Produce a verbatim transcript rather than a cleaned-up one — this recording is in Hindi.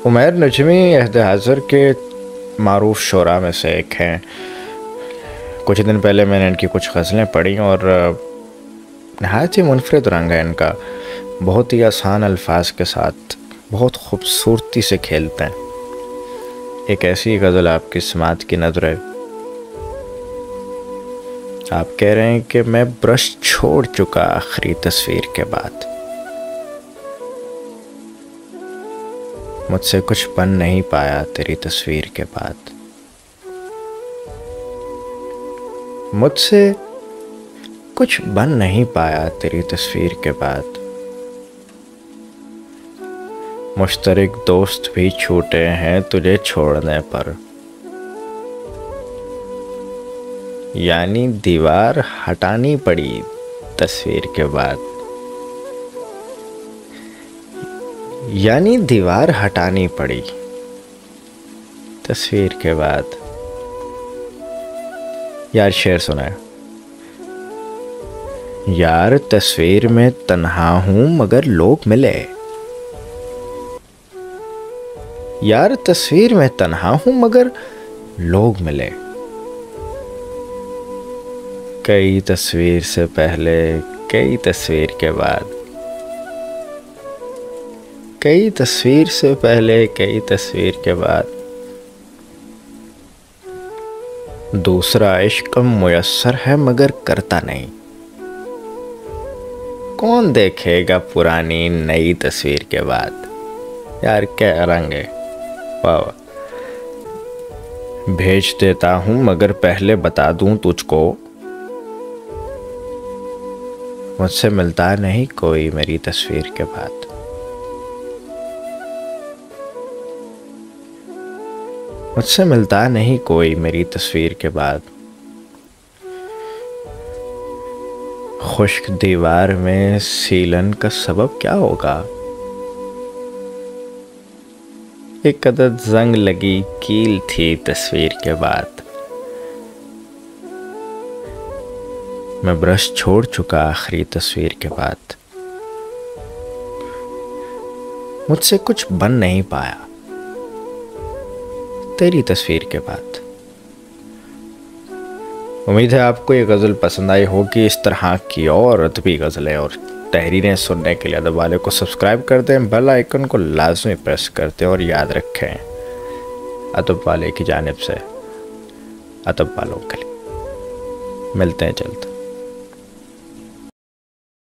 उमैर नजमी अहद हाज़िर के मारूफ शोरा में से एक हैं। कुछ दिन पहले मैंने इनकी कुछ गज़लें पढ़ी और नहायत ही मुनफरिद रंग है इनका। बहुत ही आसान अल्फाज के साथ बहुत खूबसूरती से खेलते हैं। एक ऐसी गज़ल आपकी समात की नज़र है। आप कह रहे हैं कि मैं ब्रश छोड़ चुका आखिरी तस्वीर के बाद, मुझसे कुछ बन नहीं पाया तेरी तस्वीर के बाद, मुझसे कुछ बन नहीं पाया तेरी तस्वीर के बाद। मुश्तरक दोस्त भी छूटे हैं तुझे छोड़ने पर, यानी दीवार हटानी पड़ी तस्वीर के बाद, यानी दीवार हटानी पड़ी तस्वीर के बाद। यार शेर सुनाए। यार तस्वीर में तन्हा हूं मगर लोग मिले, यार तस्वीर में तन्हा हूं मगर लोग मिले। कई तस्वीर से पहले कई तस्वीर के बाद, कई तस्वीर से पहले कई तस्वीर के बाद, दूसरा इश्क मुयस्सर है मगर करता नहीं। कौन देखेगा पुरानी नई तस्वीर के बाद। यार क्या रंग है, वाह। भेज देता हूं मगर पहले बता दूं तुझको, मुझसे मिलता नहीं कोई मेरी तस्वीर के बाद। मुझसे मिलता नहीं कोई मेरी तस्वीर के बाद। खुश्क दीवार में सीलन का सबब क्या होगा। एक अदद जंग लगी कील थी तस्वीर के बाद। मैं ब्रश छोड़ चुका आखिरी तस्वीर के बाद, मुझसे कुछ बन नहीं पाया तेरी तस्वीर के बाद। उम्मीद है आपको ये गज़ल पसंद आई होगी। इस तरह की और अदबी गज़लें और तहरीरें सुनने के लिए अदब वाले को सब्सक्राइब कर दें, बेल आइकन को लाजमी प्रेस कर दें और याद रखें अदब वाले की जानिब से अदब वालों के लिए। मिलते हैं जल्द।